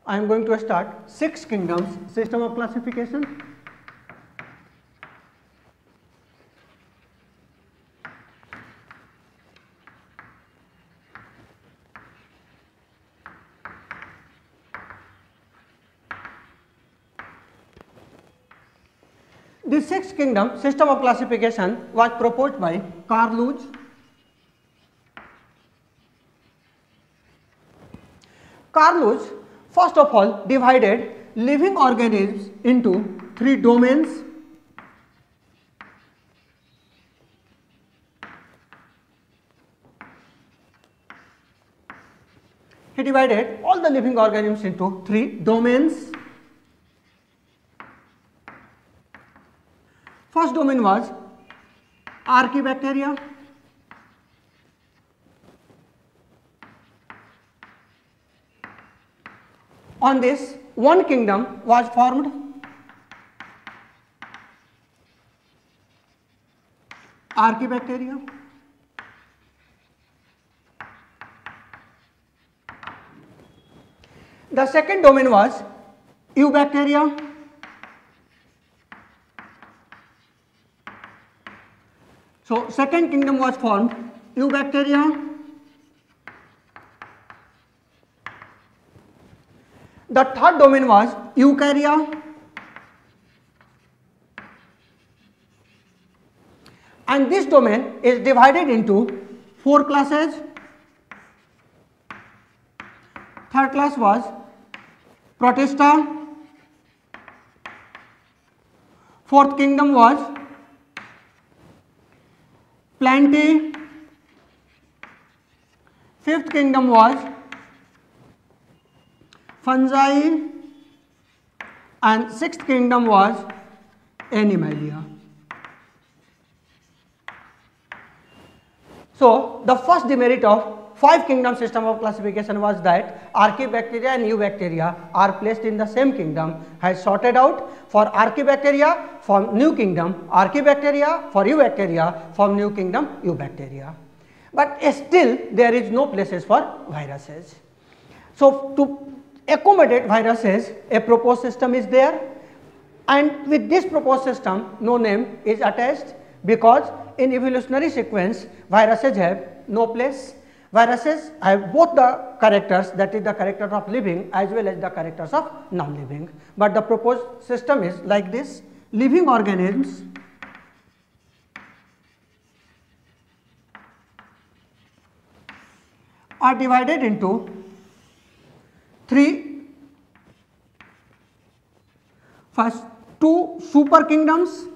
I am going to start 6 kingdoms system of classification. This 6 kingdom system of classification was proposed by Carl Lewis. Carl Lewis first of all divided living organisms into 3 domains. He divided all the living organisms into 3 domains. First domain was Archaebacteria. On this, one kingdom was formed. Archaebacteria. The second domain was Eubacteria. So, second kingdom was formed, Eubacteria. The third domain was Eukarya. And this domain is divided into 4 classes. Third class was Protista. Fourth kingdom was Plantae. Fifth kingdom was Fungi, and sixth kingdom was Animalia. So, the first demerit of 5 kingdom system of classification was that Archaebacteria and Eubacteria are placed in the same kingdom, has sorted out. For Archaebacteria from new kingdom Archaebacteria, for Eubacteria from new kingdom Eubacteria. But still there is no places for viruses. So, to accommodate viruses, a proposed system is there, and with this proposed system no name is attached, because in evolutionary sequence viruses have no place. Viruses have both the characters, that is the character of living as well as the characters of non-living, but the proposed system is like this. Living organisms are divided into 3, first 2 super kingdoms,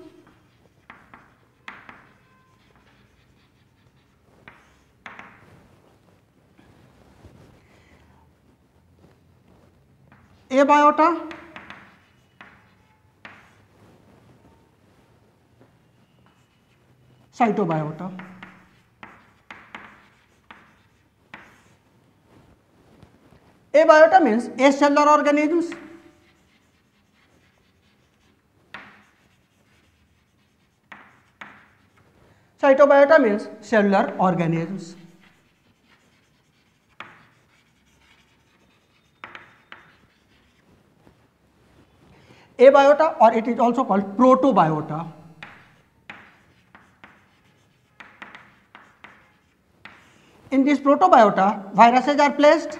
Abiota, Cytobiota. Abiota means acellular organisms. Cytobiota means cellular organisms. Abiota, or it is also called protobiota. In this protobiota, viruses are placed.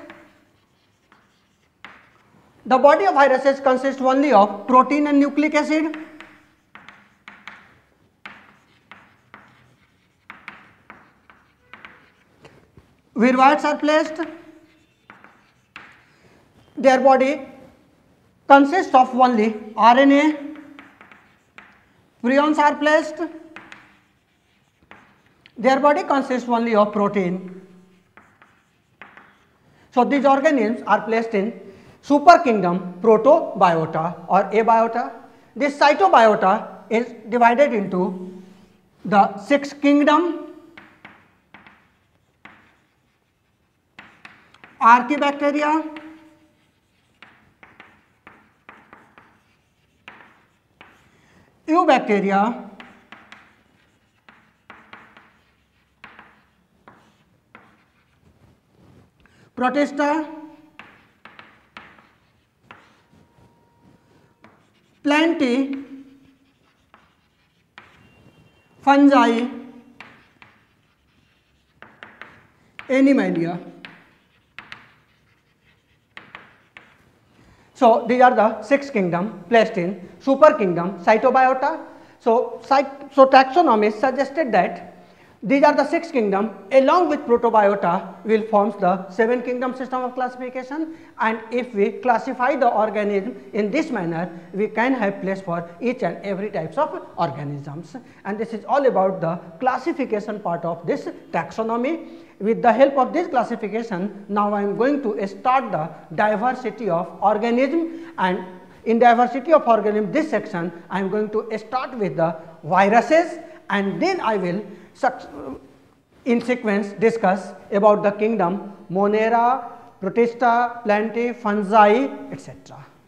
The body of viruses consists only of protein and nucleic acid. Viroids are placed. Their body consists of only RNA. Prions are placed. Their body consists only of protein. So, these organisms are placed in super kingdom protobiota or abiota. This cytobiota is divided into the 6 kingdom: Archaebacteria, Eubacteria, Protista, plenty, fungi, Animalia. So these are the 6 kingdom placed in super kingdom Cytobiota. So taxonomy suggested that these are the 6 kingdom along with Protobiota will forms the 7 kingdom system of classification, and if we classify the organism in this manner, we can have place for each and every types of organisms. And this is all about the classification part of this taxonomy. With the help of this classification, now I am going to start the diversity of organism, and in diversity of organism this section I am going to start with the viruses, and then I will in sequence discuss about the kingdom Monera, Protista, Plantae, Fungi, etc.